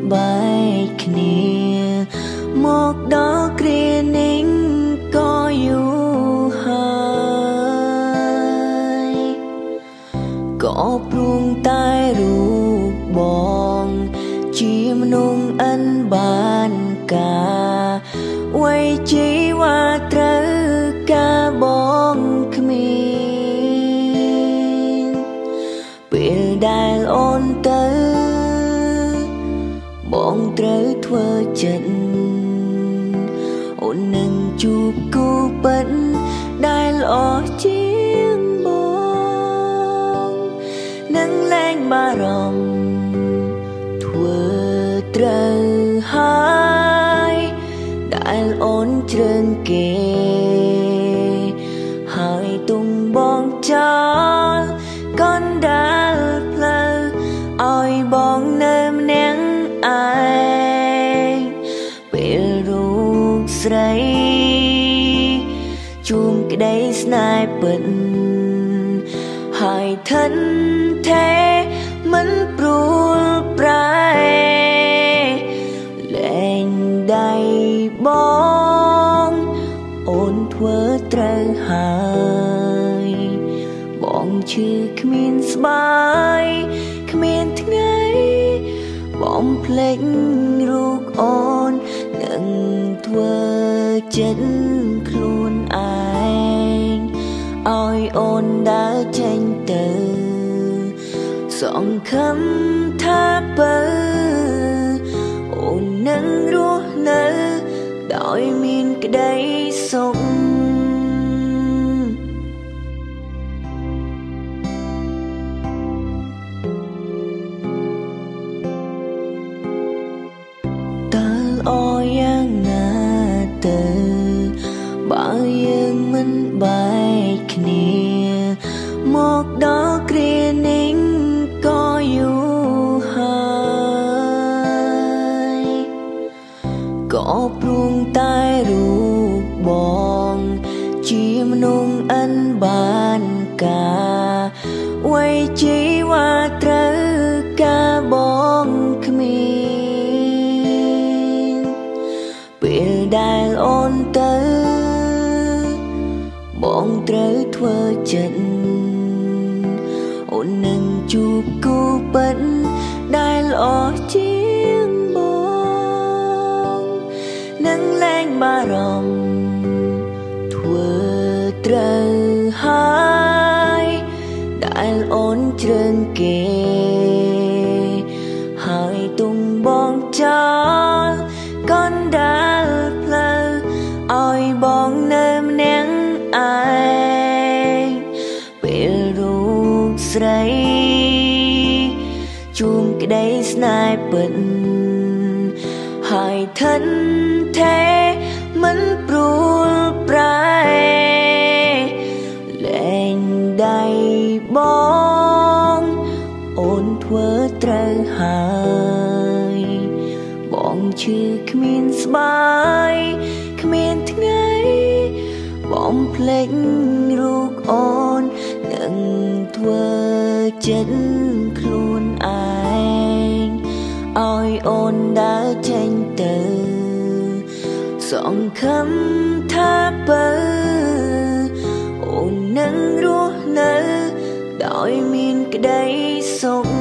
បែកគ្នាមកដល់គ្រានេះក៏យូរហើយក៏ព្រួងតែរូបបងជាមនុស្សអិនបានការໄວជីវ៉ាត្រូវការបងគ្មានពេលដែលអូនទៅបងត្រូវធ្វើចិត្តអូននឹងជួបគូពិតដែលល្អជាងបងនឹងលែងបារម្ភធ្វើត្រូវហើយដែលអូនជ្រើងគេហើយទុំបងចោលកណ្ដាលផ្លូវឲ្យបងនៅម្នាក់ឯងពេលរូបស្រីជួមក្តីស្នេហ៍ពិតហើយថិនទេមិនព្រួលប្រែលែងដៃបងអូនធ្វើត្រូវហើយបងឈឺគ្មានស្បាយគ្មានថ្ងៃបងភ្លេចរូបអូននឹងធ្វើចិត្តខ្លួនឯងឲ្យអូនដើរចេញទៅសង្ឃឹមថាបើអូននឹងរស់នៅដោយមានក្តីសុខតើល្អយ៉ាងណាទៅបើយើងមិនបែកគ្នាមកដល់គ្រានេះក៏យូរហើយក៏ព្រួងតែរូបបងជាមនុស្សអិនបានការໄວជីវ៉ាត្រូវការបងគ្មានពេលដែលអូនទៅបងត្រូវធ្វើចិត្តអូននឹងជួបគូពិតដែលល្អជាងបងនឹងលែងបារម្ភធ្វើត្រូវហើយដែលអូនជ្រើងគេហើយទុំបងចោលកណ្ដាលផ្លូវឲ្យបងនៅម្នាក់ឯងពេលរូបស្រីជួមក្តីស្នេហ៍ពិតហើយថិនទេមិនព្រួលប្រែលែងដៃបងអូនធ្វើត្រូវហើយបងឈឺគ្មានស្បាយគ្មានថ្ងៃបងភ្លេចរូបអូននឹងធ្វើចិត្តខ្លួនឯងឲ្យអូនដើរចេញទៅសង្ឃឹមថាបើអូននឹងរស់នៅដោយមានក្តីសុខ